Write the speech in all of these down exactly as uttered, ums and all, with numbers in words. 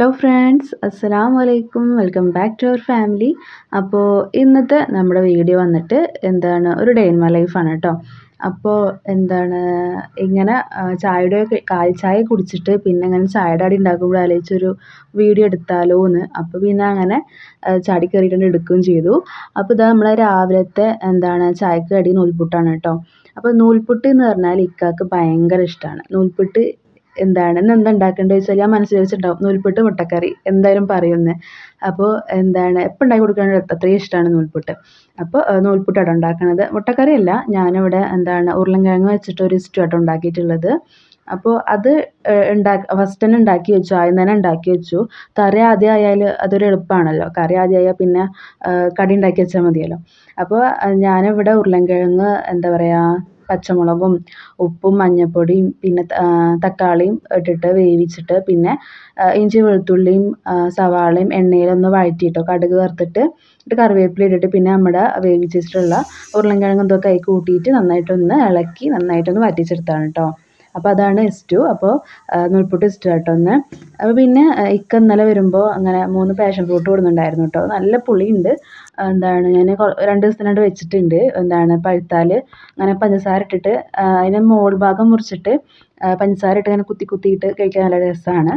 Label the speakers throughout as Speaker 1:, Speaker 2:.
Speaker 1: Hello friends, അസ്സലാമു അലൈക്കും. Welcome back to our family. അപ്പോൾ ഇന്നത്തെ നമ്മുടെ വീഡിയോ വന്നിട്ട് എന്താണ് ഒരു ഡേ ഇൻ മൈ ലൈഫാണ് കേട്ടോ. അപ്പോൾ എന്താണ് ഇങ്ങനെ ചായയുടെ കാൽ ചായ കുടിച്ചിട്ട് പിന്നെ അങ്ങനെ ചായയുടെ അടി ഉണ്ടാക്കുമ്പോൾ ആലോചിച്ചൊരു വീഡിയോ എടുത്താലോ എന്ന്. അപ്പോൾ പിന്നെ അങ്ങനെ ചാടി കയറിയിട്ടുണ്ട്, എടുക്കുകയും ചെയ്തു. അപ്പോൾ ഇതാ നമ്മളെ രാവിലത്തെ എന്താണ് ചായക്ക് കടി നൂൽപുട്ടാണ് കേട്ടോ. അപ്പോൾ നൂൽപുട്ട് എന്ന് പറഞ്ഞാൽ ഇക്കാക്ക് ഭയങ്കര ഇഷ്ടമാണ്. നൂൽപുട്ട് എന്താണ് ഇന്ന് എന്താ ഉണ്ടാക്കേണ്ടത് ചോദിച്ചാൽ ഞാൻ മനസ്സിൽ വെച്ചിട്ടുണ്ടാവും നൂൽപുട്ട് മുട്ടക്കറി എന്തായാലും പറയുന്നത്. അപ്പോൾ എന്താണ് എപ്പോൾ ഉണ്ടാക്കി കൊടുക്കുകയാണെങ്കിൽ അത്രയും ഇഷ്ടമാണ് നൂൽപുട്ട്. അപ്പോൾ നൂൽപുട്ടാണ് ഉണ്ടാക്കണത്, മുട്ടക്കറി അല്ല. ഞാനിവിടെ എന്താണ് ഉരുളൻകിഴങ്ങ് വെച്ചിട്ട് ഒരു സ്റ്റൂ ആട്ടോ ഉണ്ടാക്കിയിട്ടുള്ളത്. അപ്പോൾ അത് ഉണ്ടാക്കി ഫസ്റ്റ് തന്നെ ഉണ്ടാക്കി വെച്ചു, ആദ്യം തന്നെ ഉണ്ടാക്കി വെച്ചു. കറി ആദ്യം ആയാൽ അതൊരു എളുപ്പമാണല്ലോ. കറി ആദ്യം ആയാൽ പിന്നെ കടി ഉണ്ടാക്കി വെച്ചാൽ മതിയല്ലോ. അപ്പോൾ ഞാനിവിടെ ഉരുളൻകിഴങ്ങ് എന്താ പറയുക പച്ചമുളകും ഉപ്പും മഞ്ഞൾപ്പൊടിയും പിന്നെ തക്കാളിയും ഇട്ടിട്ട് വേവിച്ചിട്ട് പിന്നെ ഇഞ്ചി വെളുത്തുള്ളിയും സവാളയും എണ്ണയിലൊന്ന് വഴറ്റിയിട്ടോ, കടുക് വറുത്തിട്ട് ഇട്ട് കറിവേപ്പില ഇട്ടിട്ട് പിന്നെ നമ്മുടെ വേവിച്ച് വെച്ചിട്ടുള്ള ഉരുളൻകിഴങ്ങ് എന്തൊക്കെ കൈ കൂട്ടിയിട്ട് നന്നായിട്ടൊന്ന് ഇളക്കി നന്നായിട്ടൊന്ന് വറ്റിച്ചെടുത്താണ് കേട്ടോ. അപ്പോൾ അതാണ് സ്റ്റൂ. അപ്പോൾ നൂൽപുട്ട് സ്റ്റൂ കേട്ടോ ഒന്ന്. അപ്പോൾ പിന്നെ ഇക്ക ഇന്നലെ വരുമ്പോൾ അങ്ങനെ മൂന്ന് പാഷൻ ഫ്രൂട്ട് കൊടുക്കുന്നുണ്ടായിരുന്നു കേട്ടോ. നല്ല പുളിയുണ്ട്. എന്താണ് ഞാൻ രണ്ട് ദിവസത്തിനായിട്ട് വെച്ചിട്ടുണ്ട്. എന്താണ് പഴുത്താൽ അങ്ങനെ പഞ്ചസാര ഇട്ടിട്ട് അതിന് മോൾ ഭാഗം മുറിച്ചിട്ട് പഞ്ചസാര ഇട്ട് ഇങ്ങനെ കുത്തി കുത്തിയിട്ട് കഴിക്കാൻ നല്ല രസമാണ്.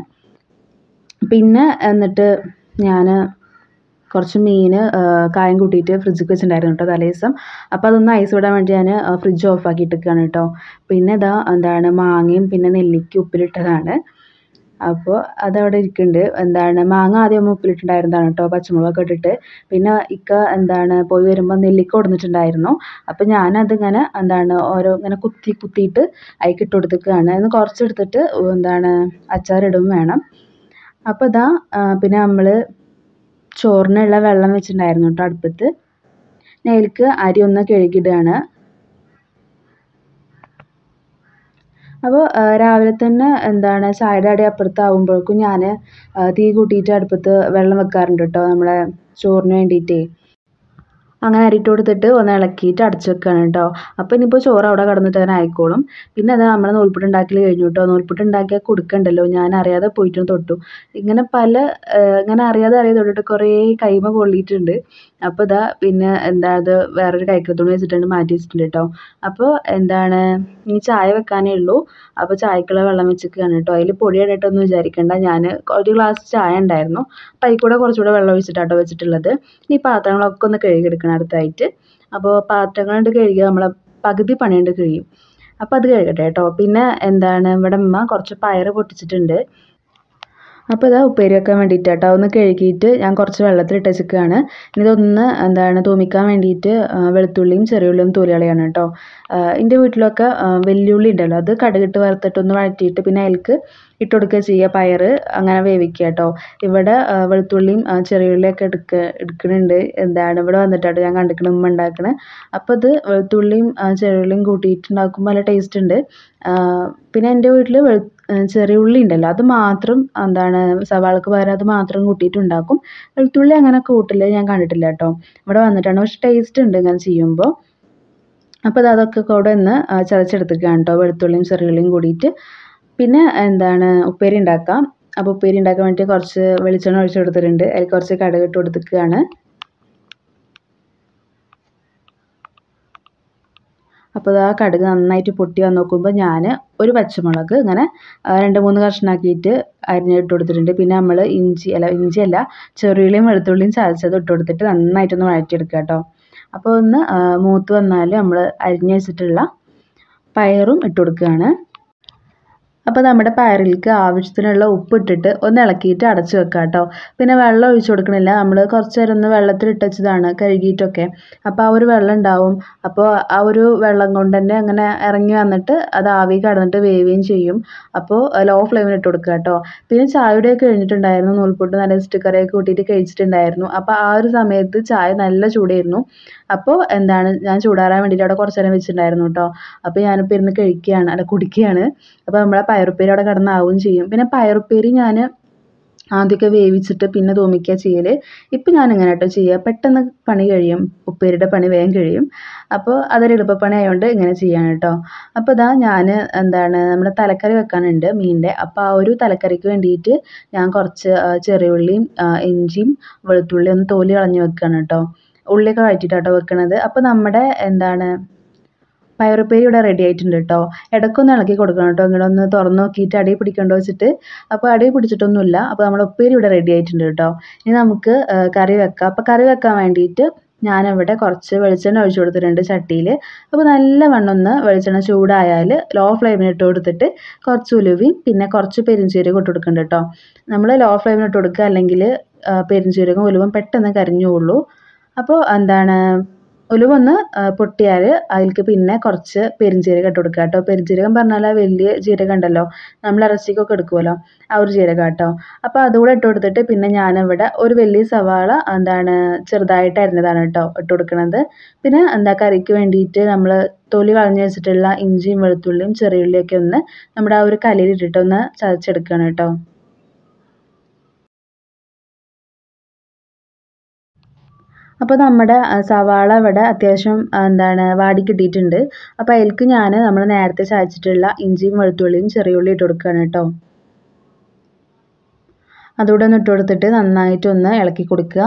Speaker 1: പിന്നെ എന്നിട്ട് ഞാൻ കുറച്ച് മീൻ കായം കൂട്ടിയിട്ട് ഫ്രിഡ്ജിൽ വെച്ചിട്ടുണ്ടായിരുന്നു കേട്ടോ തലേ ദിവസം. അപ്പോൾ അതൊന്ന് ഐസ് വിടാൻ വേണ്ടി ഞാൻ ഫ്രിഡ്ജ് ഓഫ് ആക്കിയിട്ടൊക്കെയാണ് കേട്ടോ. പിന്നെ ഇതാ എന്താണ് മാങ്ങയും പിന്നെ നെല്ലിക്ക ഉപ്പിലിട്ടതാണ്. അപ്പോൾ അതവിടെ ഇരിക്കുന്നുണ്ട്. എന്താണ് മാങ്ങ ആദ്യം ഉപ്പിലിട്ടുണ്ടായിരുന്നതാണ് കേട്ടോ, പച്ചമുളകൊക്കെ ഇട്ടിട്ട്. പിന്നെ ഇക്ക എന്താണ് പോയി വരുമ്പോൾ നെല്ലിക്ക കൊടുത്തിട്ടുണ്ടായിരുന്നു. അപ്പോൾ ഞാനതിങ്ങനെ എന്താണ് ഓരോ ഇങ്ങനെ കുത്തി കുത്തിയിട്ട് അതിലേക്ക് ഇട്ട് കൊടുത്തിട്ടാണ്. ഇന്ന് കുറച്ചെടുത്തിട്ട് എന്താണ് അച്ചാറിടും വേണം. അപ്പോൾ ഇതാ പിന്നെ നമ്മൾ ചോറിനുള്ള വെള്ളം വെച്ചിട്ടുണ്ടായിരുന്നു കേട്ടോ അടുപ്പത്ത്. അതിലേക്ക് അരി ഒന്ന് കഴുകിയിടുകയാണ്. അപ്പോൾ രാവിലെ തന്നെ എന്താണ് ചായയുടെ അടി അപ്പുറത്താവുമ്പോഴേക്കും ഞാൻ തീ കൂട്ടിയിട്ട് അടുപ്പത്ത് വെള്ളം വെക്കാറുണ്ട് കേട്ടോ, നമ്മളെ ചോറിന് വേണ്ടിയിട്ടേ. അങ്ങനെ അരിയിട്ട് കൊടുത്തിട്ട് ഒന്ന് ഇളക്കിയിട്ട് അടച്ചു വെക്കുകയാണ് കേട്ടോ. അപ്പോൾ ഇനിയിപ്പോൾ ചോറ് അവിടെ കിടന്നിട്ട് തന്നെ ആയിക്കോളും. പിന്നെ അത് നമ്മൾ നൂൽപുട്ട് ഉണ്ടാക്കൽ കഴിഞ്ഞു കേട്ടോ. നൂൽപുട്ട് ഉണ്ടാക്കിയാൽ കൊടുക്കണ്ടല്ലോ, ഞാൻ അറിയാതെ പോയിട്ടും തൊട്ടു. ഇങ്ങനെ പല ഇങ്ങനെ അറിയാതെ അറിയാതെ തൊട്ടിട്ട് കുറേ കൈമ കൊള്ളിയിട്ടുണ്ട്. അപ്പോൾ ഇതാ പിന്നെ എന്താ അത് വേറൊരു കൈക്കത്തുണി വെച്ചിട്ടുണ്ട് മാറ്റി വെച്ചിട്ടുണ്ട് കേട്ടോ. അപ്പോൾ എന്താണ് ഇനി ചായ വെക്കാനേ ഉള്ളൂ. അപ്പോൾ ചായക്കുള്ള വെള്ളം വെച്ചിരിക്കുകയാണ് കേട്ടോ. അതിൽ പൊടി ഇടട്ടൊന്നും വിചാരിക്കേണ്ട, ഞാൻ ഒരു ഗ്ലാസ് ചായ ഉണ്ടായിരുന്നു അപ്പോൾ അതിൽ കൂടെ കുറച്ചുകൂടെ വെള്ളം ഒഴിച്ചിട്ടാട്ടോ വെച്ചിട്ടുള്ളത്. ഇനി പാത്രങ്ങളൊക്കെ ഒന്ന് കഴുകിയെടുക്കണം അടുത്തായിട്ട്. അപ്പോൾ പാത്രങ്ങളുണ്ട് കഴുകിയാൽ നമ്മളെ പകുതി പണിയുണ്ട് കഴിയും. അപ്പോൾ അത് കഴുകട്ടെ കേട്ടോ. പിന്നെ എന്താണ് ഇവിടെ അമ്മ കുറച്ച് പയറ് പൊട്ടിച്ചിട്ടുണ്ട്. അപ്പോൾ ഇതാ ഉപ്പേരി വെക്കാൻ വേണ്ടിയിട്ട് കേട്ടോ ഒന്ന് കഴുകിയിട്ട് ഞാൻ കുറച്ച് വെള്ളത്തിലിട്ട് വെച്ചിരിക്കുകയാണ്. ഇതൊന്ന് എന്താണ് തൂമിക്കാൻ വേണ്ടിയിട്ട് വെളുത്തുള്ളിയും ചെറിയുള്ളിയും തൊലികളയാണ് കേട്ടോ. എൻ്റെ വീട്ടിലൊക്കെ വെല്ലുള്ളി ഉണ്ടല്ലോ, അത് കടുകിട്ട് വറുത്തിട്ടൊന്ന് വഴറ്റിയിട്ട് പിന്നെ അതിലേക്ക് ഇട്ട് കൊടുക്കുക ചെയ്യുക, പയറ് അങ്ങനെ വേവിക്കുക കേട്ടോ. ഇവിടെ വെളുത്തുള്ളിയും ചെറിയുള്ളിയൊക്കെ എടുക്കുക എടുക്കുന്നുണ്ട്. എന്താണ് ഇവിടെ വന്നിട്ടാട്ടോ ഞാൻ കണ്ടിരിക്കണം ഉമ്മ ഉണ്ടാക്കണത്. അപ്പോൾ ഇത് വെളുത്തുള്ളിയും ചെറിയുള്ളിയും കൂട്ടിയിട്ടുണ്ടാക്കുമ്പോൾ നല്ല ടേസ്റ്റ് ഉണ്ട്. പിന്നെ എൻ്റെ വീട്ടിൽ വെളു ചെറിയ ഉള്ളി ഉണ്ടല്ലോ അത് മാത്രം എന്താണ് സവാളക്ക് പകരം അത് മാത്രം കൂട്ടിയിട്ടുണ്ടാക്കും. വെളുത്തുള്ളി അങ്ങനെ കൂട്ടില്ല, ഞാൻ കണ്ടിട്ടില്ല കേട്ടോ. ഇവിടെ വന്നിട്ടാണ്, പക്ഷെ ടേസ്റ്റ് ഉണ്ട് ഇങ്ങനെ ചെയ്യുമ്പോൾ. അപ്പോൾ അത് അതൊക്കെ കൂടെ ഒന്ന് ചതച്ചെടുത്തിരിക്കുകയാണ് കേട്ടോ, വെളുത്തുള്ളിയും ചെറിയുള്ളിയും കൂടിയിട്ട്. പിന്നെ എന്താണ് ഉപ്പേരി ഉണ്ടാക്കാം. അപ്പോൾ ഉപ്പേരി ഉണ്ടാക്കാൻ വേണ്ടി കുറച്ച് വെളിച്ചെണ്ണ ഒഴിച്ച് കൊടുത്തിട്ടുണ്ട്. അതിൽ കുറച്ച് കടുക് ഇട്ട് കൊടുത്തിരിക്കുകയാണ്. അപ്പോൾ ആ കടുക് നന്നായിട്ട് പൊട്ടി വന്ന് നോക്കുമ്പോൾ ഞാൻ ഒരു പച്ചമുളക് ഇങ്ങനെ രണ്ട് മൂന്ന് കഷ്ണമാക്കിയിട്ട് അരിഞ്ഞിട്ട് കൊടുത്തിട്ടുണ്ട്. പിന്നെ നമ്മൾ ഇഞ്ചി അല്ല ഇഞ്ചിയല്ല ചെറിയുള്ളിയും വെളുത്തുള്ളിയും ചതച്ചത് ഇട്ട് കൊടുത്തിട്ട് നന്നായിട്ടൊന്ന് വഴറ്റിയെടുക്കുക കേട്ടോ. അപ്പോൾ ഒന്ന് മൂത്ത് വന്നാൽ നമ്മൾ അരിഞ്ഞ് വെച്ചിട്ടുള്ള പയറും ഇട്ട് കൊടുക്കുകയാണ്. അപ്പോൾ നമ്മുടെ പയറിലേക്ക് ആവശ്യത്തിനുള്ള ഉപ്പ് ഇട്ടിട്ട് ഒന്ന് ഇളക്കിയിട്ട് അടച്ച് വെക്കുക കേട്ടോ. പിന്നെ വെള്ളം ഒഴിച്ച് കൊടുക്കണില്ല, നമ്മൾ കുറച്ച് നേരം ഒന്ന് വെള്ളത്തിൽ ഇട്ട് വെച്ചതാണ് കഴുകിയിട്ടൊക്കെ. അപ്പോൾ ആ ഒരു വെള്ളം ഉണ്ടാവും. അപ്പോൾ ആ ഒരു വെള്ളം കൊണ്ട് തന്നെ അങ്ങനെ ഇറങ്ങി വന്നിട്ട് അത് ആവി കടന്നിട്ട് വേവുകയും ചെയ്യും. അപ്പോൾ ലോ ഫ്ലെയിമിൽ ഇട്ട് കൊടുക്കുക കേട്ടോ. പിന്നെ ചായയുടെയൊക്കെ കഴിഞ്ഞിട്ടുണ്ടായിരുന്നു, നൂൽപുട്ട് നല്ല സ്റ്റിക്കറൊക്കെ കൂട്ടിയിട്ട് കഴിച്ചിട്ടുണ്ടായിരുന്നു. അപ്പോൾ ആ ഒരു സമയത്ത് ചായ നല്ല ചൂടായിരുന്നു. അപ്പോൾ എന്താണ് ഞാൻ ചൂടാറാൻ വേണ്ടിയിട്ട് അവിടെ കുറച്ച് നേരം വെച്ചിട്ടുണ്ടായിരുന്നു കേട്ടോ. അപ്പോൾ ഞാനിപ്പോൾ ഇരുന്ന് കഴിക്കുകയാണ് അല്ല കുടിക്കുകയാണ്. അപ്പോൾ നമ്മളെ പയറുപ്പേരി അവിടെ കിടന്നാവുകയും ചെയ്യും. പിന്നെ പയറുപ്പേരി ഞാൻ ആദ്യമൊക്കെ വേവിച്ചിട്ട് പിന്നെ തൂമിക്കുക ചെയ്യൽ. ഇപ്പം ഞാനിങ്ങനെ കേട്ടോ ചെയ്യുക, പെട്ടെന്ന് പണി കഴിയും, ഉപ്പേരിയുടെ പണി വേഗം കഴിയും. അപ്പോൾ അതൊരു എളുപ്പപ്പണി ആയതുകൊണ്ട് ഇങ്ങനെ ചെയ്യാണ് കേട്ടോ. അപ്പോൾ ഇതാ ഞാൻ എന്താണ് നമ്മുടെ തലക്കറി വെക്കാനുണ്ട് മീനിൻ്റെ. അപ്പോൾ ആ ഒരു തലക്കറിക്ക് വേണ്ടിയിട്ട് ഞാൻ കുറച്ച് ചെറിയ ഉള്ളിയും ഇഞ്ചിയും വെളുത്തുള്ളിയും ഒന്ന് തോല് കളഞ്ഞ് വെക്കുകയാണ് കേട്ടോ. ഉള്ളിയൊക്കെ വഴറ്റിയിട്ടാട്ടോ വെക്കണത്. അപ്പോൾ നമ്മുടെ എന്താണ് പയറുപ്പേരി ഇവിടെ റെഡി ആയിട്ടുണ്ട് കേട്ടോ. ഇടയ്ക്കൊന്ന് ഇളക്കി കൊടുക്കണം കേട്ടോ, ഇങ്ങനെ ഒന്ന് തുറന്ന് നോക്കിയിട്ട് അടി പിടിക്കണ്ടോ വെച്ചിട്ട്. അപ്പോൾ അടി പിടിച്ചിട്ടൊന്നുമില്ല. അപ്പോൾ നമ്മുടെ ഉപ്പേരി ഇവിടെ റെഡി ആയിട്ടുണ്ട് കേട്ടോ. ഇനി നമുക്ക് കറി വെക്കാം. അപ്പോൾ കറി വെക്കാൻ വേണ്ടിയിട്ട് ഞാനിവിടെ കുറച്ച് വെളിച്ചെണ്ണ ഒഴിച്ചു കൊടുത്തിട്ടുണ്ട് ചട്ടിയിൽ. അപ്പോൾ നല്ല വണ്ണൊന്ന് വെളിച്ചെണ്ണ ചൂടായാൽ ലോ ഫ്ലെയിമിൽ ഇട്ട് കൊടുത്തിട്ട് കുറച്ച് ഉലുവയും പിന്നെ കുറച്ച് പെരിഞ്ചീരകം ഇട്ട് കൊടുക്കുന്നുണ്ട് കേട്ടോ. നമ്മൾ ലോ ഫ്ലെയിമിൽ ഇട്ട് കൊടുക്കുക, അല്ലെങ്കിൽ പെരിഞ്ചീരകം ഉലുവം പെട്ടെന്ന് കരിഞ്ഞു പോകുള്ളൂ. അപ്പോൾ എന്താണ് ഉലുവൊന്ന് പൊട്ടിയാൽ അതിലേക്ക് പിന്നെ കുറച്ച് പെരിഞ്ജീരകം ഇട്ട് കൊടുക്കുക കേട്ടോ. പെരിഞ്ജീരകം പറഞ്ഞാൽ ആ വലിയ ജീരകം ഉണ്ടല്ലോ, നമ്മൾ ഇറച്ചിക്കൊക്കെ എടുക്കുമല്ലോ, ആ ഒരു ജീരകം കേട്ടോ. അപ്പോൾ അതുകൂടെ ഇട്ട് കൊടുത്തിട്ട് പിന്നെ ഞാനിവിടെ ഒരു വലിയ സവാള എന്താണ് ചെറുതായിട്ട് അരിഞ്ഞതാണ് കേട്ടോ ഇട്ട് കൊടുക്കുന്നത്. പിന്നെ എന്താ കറിക്ക് വേണ്ടിയിട്ട് നമ്മൾ തൊലി കളഞ്ഞ് വെച്ചിട്ടുള്ള ഇഞ്ചിയും വെളുത്തുള്ളിയും ചെറിയുള്ളിയൊക്കെ ഒന്ന് നമ്മുടെ ആ ഒരു കലയിൽ ഇട്ടിട്ട് ഒന്ന് ചതച്ചെടുക്കുകയാണ് കേട്ടോ. അപ്പോൾ നമ്മുടെ സവാള ഇവിടെ അത്യാവശ്യം എന്താണ് വാടി കിട്ടിയിട്ടുണ്ട്. അപ്പോൾ അതിലേക്ക് ഞാൻ നമ്മൾ നേരത്തെ ചതച്ചിട്ടുള്ള ഇഞ്ചിയും വെളുത്തുള്ളിയും ചെറിയുള്ളി ഇട്ട് കൊടുക്കുകയാണ് കേട്ടോ. അതുകൂടെ ഒന്ന് ഇട്ട് കൊടുത്തിട്ട് നന്നായിട്ടൊന്ന് ഇളക്കി കൊടുക്കുക.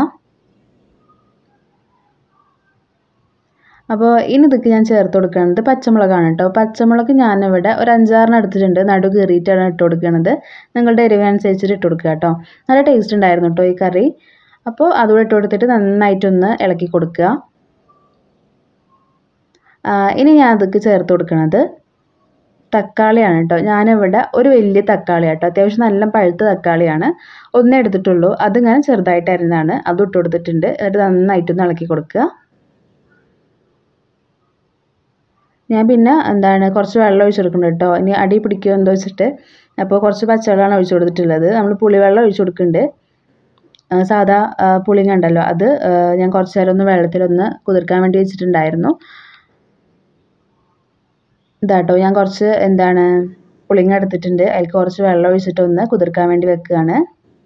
Speaker 1: അപ്പോൾ ഇനി ഇതൊക്കെ ഞാൻ ചേർത്ത് കൊടുക്കുന്നത് പച്ചമുളകാണ് കേട്ടോ. പച്ചമുളക് ഞാനിവിടെ ഒരു അഞ്ചാറിന് എടുത്തിട്ടുണ്ട്, നടു കീറിയിട്ടാണ് ഇട്ട് കൊടുക്കുന്നത്. നിങ്ങളുടെ എരിവിനനുസരിച്ചിട്ട് ഇട്ട് കൊടുക്കുക കേട്ടോ. നല്ല ടേസ്റ്റ് ഉണ്ടായിരുന്നു കേട്ടോ ഈ കറി. അപ്പോൾ അതുകൂടെ ഇട്ട് കൊടുത്തിട്ട് നന്നായിട്ടൊന്ന് ഇളക്കി കൊടുക്കുക. ഇനി ഞാൻ അതൊക്കെ ചേർത്ത് കൊടുക്കുന്നത് തക്കാളിയാണ് കേട്ടോ. ഞാനിവിടെ ഒരു വലിയ തക്കാളി കേട്ടോ, അത്യാവശ്യം നല്ല പഴുത്ത തക്കാളിയാണ്, ഒന്നേ എടുത്തിട്ടുള്ളൂ. അതിങ്ങനെ ചെറുതായിട്ട് അരിഞ്ഞതാണ്, അതും ഇട്ട് കൊടുത്തിട്ടുണ്ട്. എന്നിട്ട് നന്നായിട്ടൊന്ന് ഇളക്കി കൊടുക്കുക. ഞാൻ പിന്നെ എന്താണ് കുറച്ച് വെള്ളം ഒഴിച്ച് കൊടുക്കുന്നുണ്ട് കേട്ടോ, ഇനി അടി പിടിക്കുമോ എന്തോ വെച്ചിട്ട്. അപ്പോൾ കുറച്ച് പച്ചവെള്ളമാണ് ഒഴിച്ച് കൊടുത്തിട്ടുള്ളത്. നമ്മൾ പുളിവെള്ളം ഒഴിച്ച് കൊടുക്കുന്നുണ്ട്. സാധാ പുളിങ്ങ ഉണ്ടല്ലോ, അത് ഞാൻ കുറച്ച് നേരം ഒന്ന് വെള്ളത്തിലൊന്ന് കുതിർക്കാൻ വേണ്ടി വെച്ചിട്ടുണ്ടായിരുന്നു. ഇതാട്ടോ ഞാൻ കുറച്ച് എന്താണ് പുളിങ്ങ എടുത്തിട്ടുണ്ട്, അതിൽ കുറച്ച് വെള്ളം ഒഴിച്ചിട്ടൊന്ന് കുതിർക്കാൻ വേണ്ടി വെക്കുകയാണ്.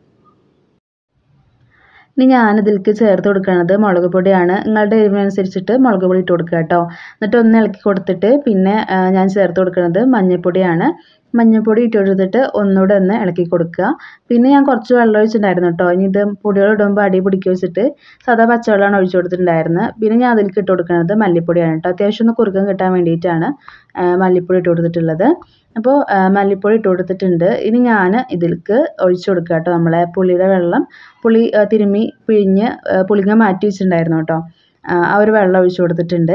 Speaker 1: ഇനി ഞാനിതിലേക്ക് ചേർത്ത് കൊടുക്കുന്നത് മുളക് പൊടിയാണ്. നിങ്ങളുടെ എരിവിനനുസരിച്ചിട്ട് മുളക് പൊടി ഇട്ട് കൊടുക്കുക കേട്ടോ. എന്നിട്ട് ഒന്ന് ഇളക്കി കൊടുത്തിട്ട് പിന്നെ ഞാൻ ചേർത്ത് കൊടുക്കുന്നത് മഞ്ഞൾപ്പൊടിയാണ്. മഞ്ഞൾപ്പൊടി ഇട്ട് കൊടുത്തിട്ട് ഒന്നുകൂടെ ഒന്ന് ഇളക്കി കൊടുക്കുക. പിന്നെ ഞാൻ കുറച്ച് വെള്ളം ഒഴിച്ചിട്ടുണ്ടായിരുന്നു കേട്ടോ. ഇനി ഇത് പൊടികൾ ഇടുമ്പോൾ അടി പിടിക്കുക വെച്ചിട്ട് സാധാ പച്ചവെള്ളമാണ് ഒഴിച്ചു കൊടുത്തിട്ടുണ്ടായിരുന്നത്. പിന്നെ ഞാൻ അതിലേക്ക് ഇട്ട് കൊടുക്കുന്നത് മല്ലിപ്പൊടിയാണ് കേട്ടോ. അത്യാവശ്യം ഒന്ന് കുറുക്കം കിട്ടാൻ വേണ്ടിയിട്ടാണ് മല്ലിപ്പൊടി ഇട്ട് കൊടുത്തിട്ടുള്ളത്. അപ്പോൾ മല്ലിപ്പൊടി ഇട്ട് കൊടുത്തിട്ടുണ്ട്. ഇനി ഞാൻ ഇതിലേക്ക് ഒഴിച്ചു കൊടുക്കുക കേട്ടോ നമ്മളെ പുളിയുടെ വെള്ളം. പുളി തിരുമ്മി പിഴിഞ്ഞ് പുളിങ്ങ മാറ്റി വെച്ചിട്ടുണ്ടായിരുന്നു കേട്ടോ, ആ ഒരു വെള്ളം ഒഴിച്ചു കൊടുത്തിട്ടുണ്ട്.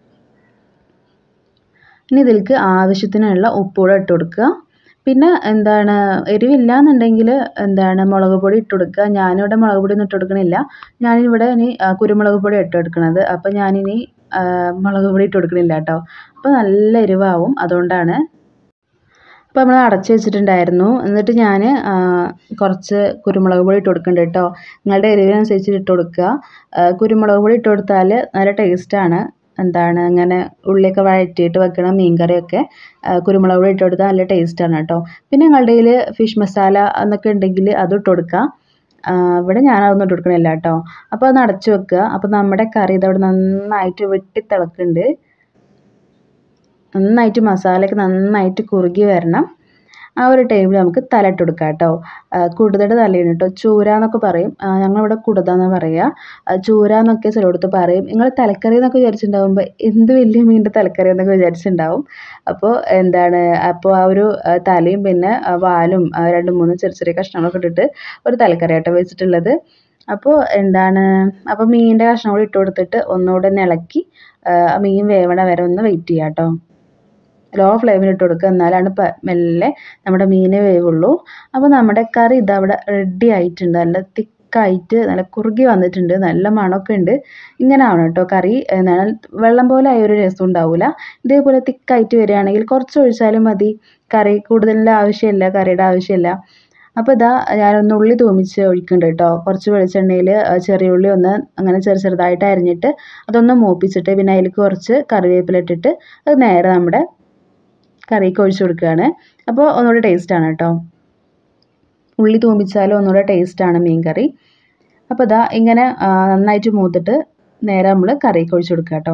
Speaker 1: ഇനി ഇതിലേക്ക് ആവശ്യത്തിനുള്ള ഉപ്പൂടെ ഇട്ട് കൊടുക്കുക. പിന്നെ എന്താണ് എരിവില്ല എന്നുണ്ടെങ്കിൽ എന്താണ് മുളക് പൊടി ഇട്ട് കൊടുക്കുക. ഞാനിവിടെ മുളക് പൊടി ഒന്നും ഇട്ട് കൊടുക്കണില്ല. ഞാനിവിടെ ഇനി കുരുമുളക് പൊടി ഇട്ട് കൊടുക്കണത്. അപ്പോൾ ഞാനിനി മുളക് പൊടി ഇട്ട് കൊടുക്കണില്ല കേട്ടോ. അപ്പോൾ നല്ല എരിവാവും, അതുകൊണ്ടാണ്. അപ്പോൾ നമ്മൾ അടച്ച് വെച്ചിട്ടുണ്ടായിരുന്നു. എന്നിട്ട് ഞാൻ കുറച്ച് കുരുമുളക് പൊടി ഇട്ട് കൊടുക്കുന്നുണ്ട് കേട്ടോ. നിങ്ങളുടെ എരിവിനനുസരിച്ച് ഇട്ട് കൊടുക്കുക. കുരുമുളക് പൊടി ഇട്ട് കൊടുത്താൽ നല്ല ടേസ്റ്റാണ്. എന്താണ് ഇങ്ങനെ ഉള്ളിയൊക്കെ വഴറ്റിയിട്ട് വെക്കണ മീൻ കറിയൊക്കെ കുരുമുളക് പൊടി ഇട്ട് കൊടുത്താൽ നല്ല ടേസ്റ്റാണ് കേട്ടോ. പിന്നെ നിങ്ങളുടെ കയ്യിൽ ഫിഷ് മസാല എന്നൊക്കെ ഉണ്ടെങ്കിൽ അതും ഇട്ട് കൊടുക്കുക. ഇവിടെ ഞാനതൊന്നും ഇട്ട് കൊടുക്കണില്ല കേട്ടോ. അപ്പോൾ അത് അടച്ച് വെക്കുക. അപ്പോൾ നമ്മുടെ കറി ഇതവിടെ നന്നായിട്ട് വെട്ടി തിളക്കുന്നുണ്ട്. നന്നായിട്ട് മസാലയൊക്കെ നന്നായിട്ട് കുറുകി വരണം. ആ ഒരു ടൈമിൽ നമുക്ക് തല ഇട്ട് കൊടുക്കാം കേട്ടോ. കുടുതയുടെ തലയാണ് കേട്ടോ, ചൂര എന്നൊക്കെ പറയും. ഞങ്ങളിവിടെ കുടുത എന്ന് പറയുക. ചൂര എന്നൊക്കെ ചിലയിടത്ത് പറയും. നിങ്ങൾ തലക്കറി എന്നൊക്കെ വിചാരിച്ചിട്ടുണ്ടാകുമ്പോൾ എന്ത് വലിയ മീനിൻ്റെ തലക്കറി എന്നൊക്കെ വിചാരിച്ചിട്ടുണ്ടാവും. അപ്പോൾ എന്താണ് അപ്പോൾ ആ ഒരു തലയും പിന്നെ വാലും രണ്ട് മൂന്ന് ചെറിയ ചെറിയ കഷ്ണങ്ങളൊക്കെ ഇട്ടിട്ട് ഒരു തലക്കറിയാട്ടോ വെച്ചിട്ടുള്ളത്. അപ്പോൾ എന്താണ് അപ്പോൾ മീനിൻ്റെ കഷ്ണം കൂടി ഇട്ട് കൊടുത്തിട്ട് ഒന്നുകൂടെ ഒന്ന് ഇളക്കി മീൻ വേവണ വരെ ഒന്ന് വെയിറ്റ് ചെയ്യാം കേട്ടോ. ലോ ഫ്ലെയിമിൽ ഇട്ട് കൊടുക്കുക, എന്നാലാണ് മെല്ലെ നമ്മുടെ മീൻ വേവുള്ളൂ. അപ്പോൾ നമ്മുടെ കറി ഇതവിടെ റെഡി ആയിട്ടുണ്ട്. നല്ല തിക്കായിട്ട് നല്ല കുറുകി വന്നിട്ടുണ്ട്, നല്ല മണമൊക്കെ ഉണ്ട്. ഇങ്ങനെ ആവണം കേട്ടോ കറി. എന്നാൽ വെള്ളം പോലെ ആയൊരു രസം ഉണ്ടാവില്ല. ഇതേപോലെ തിക്കായിട്ട് വരികയാണെങ്കിൽ കുറച്ച് ഒഴിച്ചാലും മതി. കറി കൂടുതലിൻ്റെ ആവശ്യമില്ല, കറിയുടെ ആവശ്യമില്ല. അപ്പോൾ ഇതാ ഞാനൊന്ന് ഉള്ളി തൂമിച്ച് ഒഴിക്കുന്നുണ്ട് കേട്ടോ. കുറച്ച് വെളിച്ചെണ്ണയിൽ ചെറിയ ഉള്ളി ഒന്ന് അങ്ങനെ ചെറു ചെറുതായിട്ട് അരിഞ്ഞിട്ട് അതൊന്ന് മൂപ്പിച്ചിട്ട് പിന്നെ അതിലേക്ക് കുറച്ച് കറിവേപ്പില ഇട്ടിട്ട് അത് നേരെ നമ്മുടെ കറിക്ക് ഒഴിച്ച് കൊടുക്കുകയാണ്. അപ്പോൾ ഒന്നുകൂടി ടേസ്റ്റാണ് കേട്ടോ. ഉള്ളി തൂമിച്ചാലും ഒന്നുകൂടെ ടേസ്റ്റാണ് മീൻ കറി. അപ്പോൾ ഇതാ ഇങ്ങനെ നന്നായിട്ട് മൂത്തിട്ട് നേരെ നമ്മൾ കറിക്ക് ഒഴിച്ച് കൊടുക്കുക കേട്ടോ.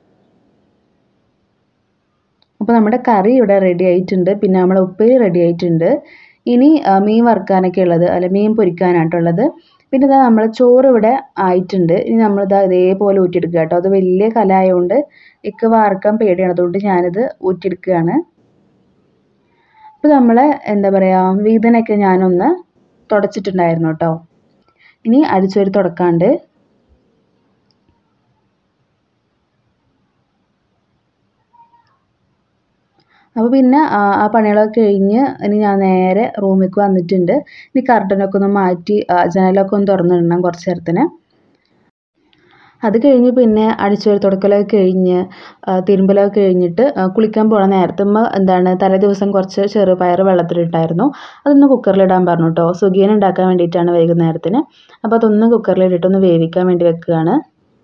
Speaker 1: അപ്പോൾ നമ്മുടെ കറി ഇവിടെ റെഡി ആയിട്ടുണ്ട്. പിന്നെ നമ്മുടെ ഉപ്പേരി റെഡി ആയിട്ടുണ്ട്. ഇനി മീൻ വറുക്കാനൊക്കെ ഉള്ളത് അല്ല മീൻ പൊരിക്കാനായിട്ടുള്ളത്. പിന്നെ ഇതാ നമ്മൾ ചോറ് ഇവിടെ ആയിട്ടുണ്ട്. ഇനി നമ്മളിതാ ഇതേപോലെ ഊറ്റിയെടുക്കുക കേട്ടോ. അത് വലിയ കലായതുകൊണ്ട് ഇക്ക് വാർക്കാൻ പേടിയാണ്, അതുകൊണ്ട് ഞാനിത് ഊറ്റിയെടുക്കുകയാണ്. അപ്പോൾ നമ്മൾ എന്താ പറയുക വീതനൊക്കെ ഞാനൊന്ന് തുടച്ചിട്ടുണ്ടായിരുന്നു കേട്ടോ. ഇനി അടിച്ചൊരു തുടക്കാണ്ട്. അപ്പോൾ പിന്നെ ആ പണികളൊക്കെ കഴിഞ്ഞ് ഇനി ഞാൻ നേരെ റൂമിലേക്ക് വന്നിട്ടുണ്ട്. ഇനി കർട്ടനൊക്കെ ഒന്ന് മാറ്റി ജനലൊക്കെ ഒന്ന് തുറന്നിടണം കുറച്ച് നേരത്തിന്. അത് കഴിഞ്ഞ് പിന്നെ അടിച്ചുവാരി തുടക്കലൊക്കെ കഴിഞ്ഞ് തിരുമ്പലൊക്കെ കഴിഞ്ഞിട്ട് കുളിക്കാൻ പോകണ നേരത്തെ ഉമ്മ എന്താണ് തലേ ദിവസം കുറച്ച് ചെറുപയർ വെള്ളത്തിലിട്ടായിരുന്നു. അതൊന്ന് കുക്കറിലിടാൻ പറഞ്ഞു കേട്ടോ. സുഖിയൻ ഉണ്ടാക്കാൻ വേണ്ടിയിട്ടാണ് വൈകുന്നേരത്തിന്. അപ്പോൾ അതൊന്ന് കുക്കറിലിട്ടിട്ടൊന്ന് വേവിക്കാൻ വേണ്ടി വെക്കുകയാണ്.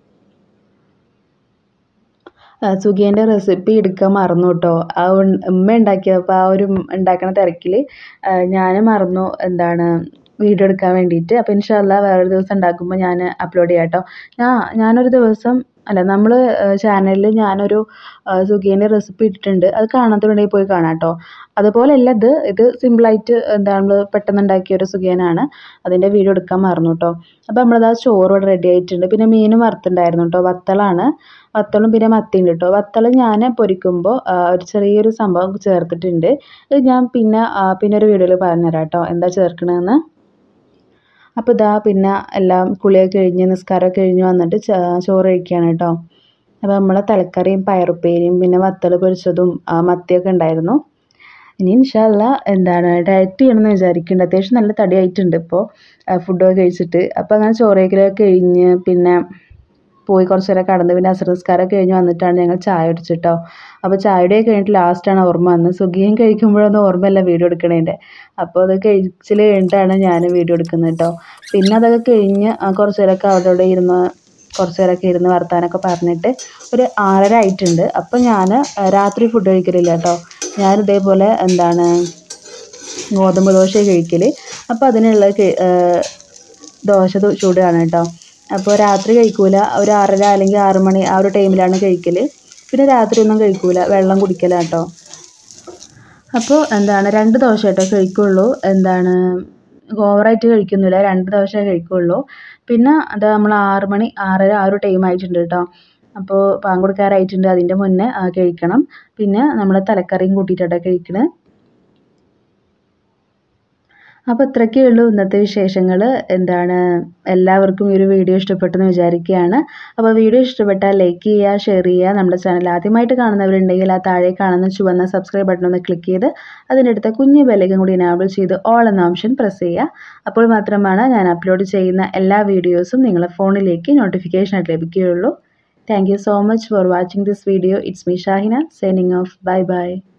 Speaker 1: സുഖിയൻ്റെ റെസിപ്പി എടുക്കാൻ മറന്നു കേട്ടോ. ആ ഉമ്മ ഉണ്ടാക്കിയപ്പോൾ ആ ഒരു ഉണ്ടാക്കുന്ന തിരക്കിൽ ഞാൻ മറന്നു എന്താണ് വീഡിയോ എടുക്കാൻ വേണ്ടിയിട്ട്. അപ്പോൾ ഇൻഷാ അല്ലാഹ് വേറൊരു ദിവസം ഉണ്ടാക്കുമ്പോൾ ഞാൻ അപ്ലോഡ് ചെയ്യാം കേട്ടോ. ഞാൻ ഞാനൊരു ദിവസം അല്ല നമ്മൾ ചാനലിൽ ഞാനൊരു സുഖിയൻ്റെ റെസിപ്പി ഇട്ടിട്ടുണ്ട്. അത് കാണാത്തവരുണ്ടെങ്കിൽ പോയി കാണാം കേട്ടോ. അതുപോലെയല്ല ഇത് ഇത് സിമ്പിളായിട്ട് എന്താണ് നമ്മൾ പെട്ടെന്ന് ഉണ്ടാക്കിയ ഒരു സുഖിയനാണ്. അതിൻ്റെ വീഡിയോ എടുക്കാൻ മറന്നു കേട്ടോ. അപ്പോൾ നമ്മളത് ആ ചോറ് ഇവിടെ റെഡി ആയിട്ടുണ്ട്. പിന്നെ മീനും വറുത്തുണ്ടായിരുന്നു കേട്ടോ. വത്തളാണ്. വത്തളും പിന്നെ മത്തിയുണ്ട് കേട്ടോ. വത്തൾ ഞാൻ പൊരിക്കുമ്പോൾ ഒരു ചെറിയൊരു സംഭവം ചേർത്തിട്ടുണ്ട്. ഇത് ഞാൻ പിന്നെ പിന്നെ ഒരു വീഡിയോയിൽ പറഞ്ഞുതരാം കേട്ടോ എന്താ ചേർക്കണമെന്ന്. അപ്പോൾ ഇതാ പിന്നെ എല്ലാം കുളിയൊക്കെ കഴിഞ്ഞ് നിസ്കാരമൊക്കെ കഴിഞ്ഞ് വന്നിട്ട് ചോറ് കഴിക്കുകയാണ് കേട്ടോ. അപ്പോൾ നമ്മളെ തലക്കറിയും പയറുപ്പേരിയും പിന്നെ വത്തൾ പൊരിച്ചതും മത്തിയൊക്കെ ഉണ്ടായിരുന്നു. ഇനി ഇൻഷാ അല്ലാഹ് എന്താണ് ഡയറ്റ് ചെയ്യണമെന്ന് വിചാരിക്കുന്നുണ്ട്. അത്യാവശ്യം നല്ല തടിയായിട്ടുണ്ട് ഇപ്പോൾ ഫുഡൊക്കെ കഴിച്ചിട്ട്. അപ്പോൾ അങ്ങനെ ചോറ് കഴിക്കലൊക്കെ കഴിഞ്ഞ് പിന്നെ പോയി കുറച്ച് നേരം കടന്ന് പിന്നെ അസർ നിസ്കാരമൊക്കെ കഴിഞ്ഞ് വന്നിട്ടാണ് ഞങ്ങൾ ചായ കുടിച്ചിട്ടോ. അപ്പോൾ ചായയുടെയൊക്കെ കഴിഞ്ഞിട്ട് ലാസ്റ്റാണ് ഓർമ്മ വന്നത്. സുഖിയൻ കഴിക്കുമ്പോഴൊന്നും ഓർമ്മയല്ല വീഡിയോ എടുക്കണതിൻ്റെ. അപ്പോൾ അത് കഴിച്ചിൽ കഴിഞ്ഞിട്ടാണ് ഞാൻ വീഡിയോ എടുക്കുന്നത് കേട്ടോ. പിന്നെ അതൊക്കെ കഴിഞ്ഞ് കുറച്ച് നേരമൊക്കെ അവിടെ ഇവിടെ ഇരുന്ന് കുറച്ച് നേരമൊക്കെ ഇരുന്ന് വർത്താനൊക്കെ പറഞ്ഞിട്ട് ഒരു ആറര ആയിട്ടുണ്ട്. അപ്പോൾ ഞാൻ രാത്രി ഫുഡ് കഴിക്കലില്ല കേട്ടോ. ഞാൻ ഇതേപോലെ എന്താണ് ഗോതമ്പ് ദോശ കഴിക്കൽ. അപ്പോൾ അതിനുള്ള ദോശ ചൂടാണ് കേട്ടോ. അപ്പോൾ രാത്രി കഴിക്കൂല. ഒരു ആറര അല്ലെങ്കിൽ ആറ് മണി ആ ഒരു ടൈമിലാണ് കഴിക്കൽ. പിന്നെ രാത്രി ഒന്നും കഴിക്കൂല, വെള്ളം കുടിക്കല കേട്ടോ. അപ്പോൾ എന്താണ് രണ്ട് ദോശ കേട്ടോ കഴിക്കുള്ളൂ. എന്താണ് ഓവറായിട്ട് കഴിക്കുന്നില്ല, രണ്ട് ദോശ കഴിക്കുള്ളൂ. പിന്നെ അത് നമ്മൾ ആറ് മണി ആറര ആ ഒരു ടൈം ആയിട്ടുണ്ട് കേട്ടോ. അപ്പോൾ പാൻ കൊടുക്കാറായിട്ടുണ്ട്. അതിൻ്റെ മുന്നേ കഴിക്കണം. പിന്നെ നമ്മൾ തലക്കറിയും കൂട്ടിയിട്ടാണ് കഴിക്കണത്. അപ്പോൾ ഇത്രയൊക്കെ ഉള്ളൂ ഇന്നത്തെ വിശേഷങ്ങൾ. എന്താണ് എല്ലാവർക്കും ഈ ഒരു വീഡിയോ ഇഷ്ടപ്പെട്ടെന്ന് വിചാരിക്കുകയാണ്. അപ്പോൾ വീഡിയോ ഇഷ്ടപ്പെട്ടാൽ ലൈക്ക് ചെയ്യുക, ഷെയർ ചെയ്യുക. നമ്മുടെ ചാനൽ ആദ്യമായിട്ട് കാണുന്നവരുണ്ടെങ്കിൽ ആ താഴെ കാണുന്ന ചുവന്ന സബ്സ്ക്രൈബ് ബട്ടൺ ഒന്ന് ക്ലിക്ക് ചെയ്ത് അതിനടുത്ത കുഞ്ഞു ബെല്ലൈക്കൺ കൂടി എനാബിൾ ചെയ്ത് ഓൾ എന്ന ഓപ്ഷൻ പ്രസ് ചെയ്യുക. അപ്പോൾ മാത്രമാണ് ഞാൻ അപ്ലോഡ് ചെയ്യുന്ന എല്ലാ വീഡിയോസും നിങ്ങളുടെ ഫോണിലേക്ക് നോട്ടിഫിക്കേഷൻ ആയിട്ട് ലഭിക്കുകയുള്ളൂ. Thank you so much for watching this video. It's me Shahina signing off. Bye by.